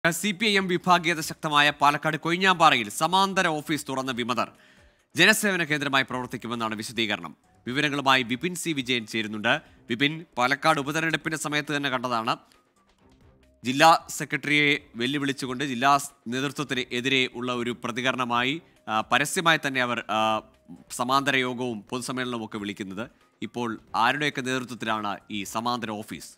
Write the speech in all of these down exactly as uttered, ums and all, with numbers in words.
C P I M വിഭാഗീയത ശക്തമായ പാലക്കാട് കൊഴിഞ്ഞാമ്പാറയിൽ സമാന്തര ഓഫീസ് തുറന്ന വിമതർ ജനസേവന കേന്ദ്രമായി പ്രവർത്തിക്കുമെന്നാണ് വിശദീകരണം. വിവരങ്ങളുമായി വിപിൻ സി വിജയൻ ചേരുന്നുണ്ട്. വിപിൻ, പാലക്കാട് ഉപതെരഞ്ഞെടുപ്പിന്റെ സമയത്ത് തന്നെ കണ്ടതാണ് ജില്ലാ സെക്രട്ടറിയെ വെല്ലുവിളിച്ചുകൊണ്ട് ജില്ലാ നേതൃത്വത്തിന് എതിരെ ഉള്ള ഒരു പ്രതികരണമായി പരസ്യമായി തന്നെ അവർ സമാന്തര യോഗവും പൊതുസമ്മേളനവും ഒക്കെ വിളിക്കുന്നത്. ഇപ്പോൾ ആരുടെയൊക്കെ നേതൃത്വത്തിലാണ് ഈ സമാന്തര ഓഫീസ്?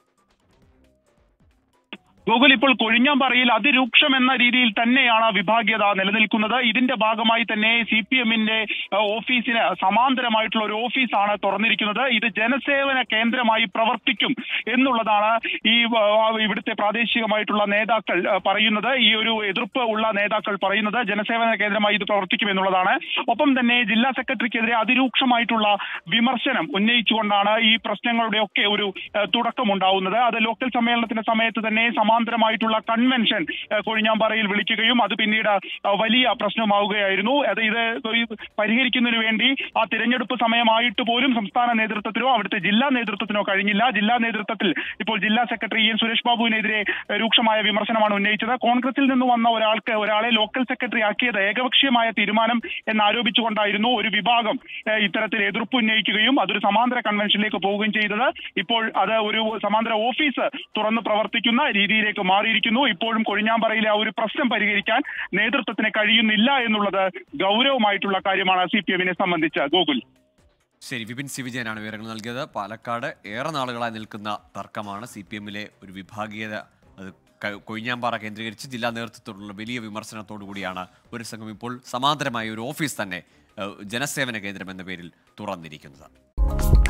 ഗൂഗിൾ ഇപ്പോൾ കൊഴിഞ്ഞാമ്പാറയിൽ അതിരൂക്ഷം എന്ന രീതിയിൽ തന്നെയാണ് വിഭാഗീയത നിലനിൽക്കുന്നത്. ഇതിന്റെ ഭാഗമായി തന്നെ സി പി എമ്മിന്റെ ഓഫീസിന് സമാന്തരമായിട്ടുള്ള ഒരു ഓഫീസാണ് തുറന്നിരിക്കുന്നത്. ഇത് ജനസേവന കേന്ദ്രമായി പ്രവർത്തിക്കും എന്നുള്ളതാണ് ഈ ഇവിടുത്തെ പ്രാദേശികമായിട്ടുള്ള നേതാക്കൾ പറയുന്നത്. ഈ ഒരു എതിർപ്പ് ഉള്ള നേതാക്കൾ പറയുന്നത് ജനസേവന കേന്ദ്രമായി ഇത് പ്രവർത്തിക്കും എന്നുള്ളതാണ്. ഒപ്പം തന്നെ ജില്ലാ സെക്രട്ടറിക്കെതിരെ അതിരൂക്ഷമായിട്ടുള്ള വിമർശനം ഉന്നയിച്ചുകൊണ്ടാണ് ഈ പ്രശ്നങ്ങളുടെ ഒക്കെ ഒരു തുടക്കമുണ്ടാവുന്നത്. അത് ലോക്കൽ സമ്മേളനത്തിന്റെ സമയത്ത് തന്നെ സമാന്തരമായിട്ടുള്ള കൺവെൻഷൻ കൊഴിഞ്ഞാമ്പാറയിൽ വിളിക്കുകയും അത് പിന്നീട് വലിയ പ്രശ്നമാവുകയായിരുന്നു. അത് ഇത് പരിഹരിക്കുന്നതിന് വേണ്ടി ആ തിരഞ്ഞെടുപ്പ് സമയമായിട്ട് പോലും സംസ്ഥാന നേതൃത്വത്തിനോ അവിടുത്തെ ജില്ലാ നേതൃത്വത്തിനോ കഴിഞ്ഞില്ല. ജില്ലാ നേതൃത്വത്തിൽ ഇപ്പോൾ ജില്ലാ സെക്രട്ടറി എൻ സുരേഷ് ബാബുവിനെതിരെ രൂക്ഷമായ വിമർശനമാണ് ഉന്നയിച്ചത്. കോൺഗ്രസിൽ നിന്ന് വന്ന ഒരാൾക്ക് ഒരാളെ ലോക്കൽ സെക്രട്ടറി ആക്കിയത് ഏകപക്ഷീയമായ തീരുമാനം എന്നാരോപിച്ചുകൊണ്ടായിരുന്നു ഒരു വിഭാഗം ഇത്തരത്തിൽ എതിർപ്പ് ഉന്നയിക്കുകയും അതൊരു സമാന്തര കൺവെൻഷനിലേക്ക് പോവുകയും ചെയ്തത്. ഇപ്പോൾ അത് ഒരു സമാന്തര ഓഫീസ് തുറന്ന് പ്രവർത്തിക്കുന്ന രീതിയിലേക്ക് മാറിയിരിക്കുന്നു. ഇപ്പോഴും കൊഴിഞ്ഞാമ്പാറയിലെ ആ ഒരു പ്രശ്നം പരിഹരിക്കാൻ നേതൃത്വത്തിന് കഴിയുന്നില്ല എന്നുള്ളത് ഗൗരവമായിട്ടുള്ള കാര്യമാണ് സി പി എമ്മിനെ സംബന്ധിച്ച്. ഗോകുൽ, ശരി, വിപിൻ സി വിജയനാണ് വിവരങ്ങൾ നൽകിയത്. പാലക്കാട് ഏറെ നാളുകളായി നിൽക്കുന്ന തർക്കമാണ് സി പി എമ്മിലെ ഒരു വിഭാഗീയത. അത് കൊഴിഞ്ഞാമ്പാറ കേന്ദ്രീകരിച്ച് ജില്ലാ നേതൃത്വത്തോടുള്ള വലിയ വിമർശനത്തോടു കൂടിയാണ് ഒരു സംഘം ഇപ്പോൾ സമാന്തരമായ ഒരു ഓഫീസ് തന്നെ ജനസേവന കേന്ദ്രം എന്ന പേരിൽ തുറന്നിരിക്കുന്നത്.